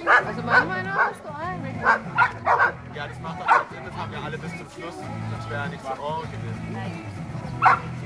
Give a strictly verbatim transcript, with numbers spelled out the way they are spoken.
Also meiner Meinung nach ist doch eigentlich. Ja, das macht doch keinen Sinn, das haben wir alle bis zum Schluss. Das wäre ja nicht so oh gewesen.